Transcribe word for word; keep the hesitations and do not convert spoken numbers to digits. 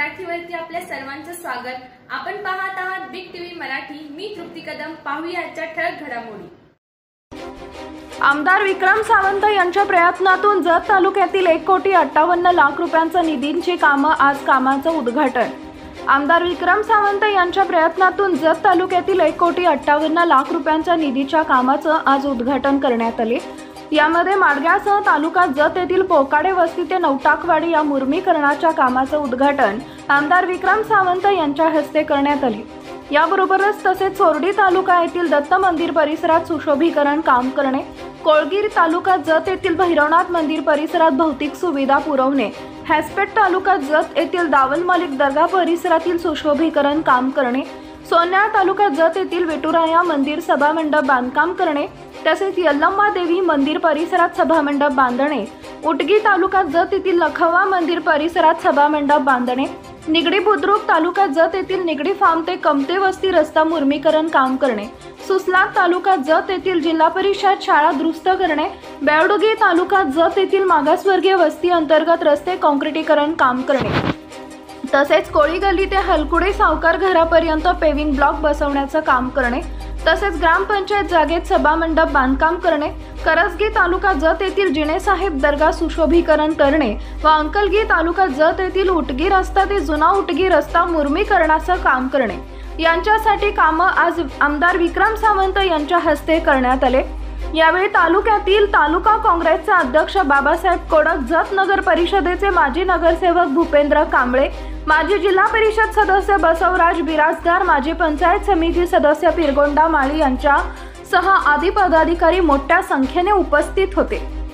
मराठीवरती आपल्या सर्वांचं स्वागत। आपण पाहत आहात बिग टीव्ही मराठी। मी तृप्ती कदम। पाहूया आजच्या ठळक घडामोडी। आमदार विक्रम सावंत यांच्या प्रयत्नातून जत तालुक्यातील एक कोटी अठ्ठावन्न लाख रुपयांचा निधींची कामं आज कामाचं उद्घाटन। आमदार विक्रम सावंत यांच्या प्रयत्नातून जत तालुक्यातील एक कोटी अठ्ठावन्न लाख रुपयांच्या निधीच्या कामाचं आज उद्घाटन करण्यात आले। यामध्ये माडग्यासह तालुका जत येथील पोकाडे वस्ती ते नवटाकवाडी या मुर्मीकरणाच्या कामाचं उद्घाटन आमदार विक्रम सावंत यांच्या हस्ते करण्यात आले। याबरोबरच तसेच चोरडी तालुका येथील दत्त मंदिर परिसरात सुशोभीकरण काम करणे, कोळगीर तालुका जत येथील भैरवनाथ मंदिर परिसरात भौतिक सुविधा पुरवणे, हॅसपेट तालुका जत येथील दावल मलिक दर्गा परिसरातील सुशोभीकरण काम करणे, सोन्याळ तालुका जत येथील विटुराया मंदिर सभामंडप बांधकाम करणे, तसेच यल्लम्मा देवी मंदिर परिसरात सभामंडप बांधणे, उटगी तालुका जत येथील लखवा मंदिर परिसरात सभामंडप बांधणे, निगडी बुद्रुक तालुका जत येथील निगडी फार्म ते कमते वस्ती रस्ता मुर्मीकरण काम करणे, सुसलात तालुका जत येथील जिल्हा परिषद शाळा दुरुस्त करणे, बेळडुगी तालुका जत येथील मागासवर्गीय वस्ती अंतर्गत रस्ते काँक्रिटीकरण काम करणे, तसेच कोळी गल्ली ते हलकुडे सावकार घरापर्यंत पेविंग ब्लॉक बसवण्याचं काम करणे, तसेच ग्रामपंचायत जागेत सभामंडप बांधकाम करणे, करसगी तालुका जत येथील जिने साहेब दर्गा सुशोभीकरण करणे व अंकलगी तालुका जत येथील उटगी रस्ता ते जुना उटगी रस्ता मुर्मीकरणाचं काम करणे यांच्यासाठी कामं आज आमदार विक्रम सावंत यांच्या हस्ते करण्यात आले। यावेळी तालुक्यातील तालुका काँग्रेसचे अध्यक्ष बाबासाहेब कोडक, जत नगर परिषदेचे माजी नगरसेवक भूपेंद्र कांबळे, माजी जिल्हा परिषद सदस्य बसवराज बिराजदार, माजी पंचायत समिती सदस्य पिरगोंडा माळी यांच्यासह आदी पदाधिकारी मोठ्या संख्येने उपस्थित होते।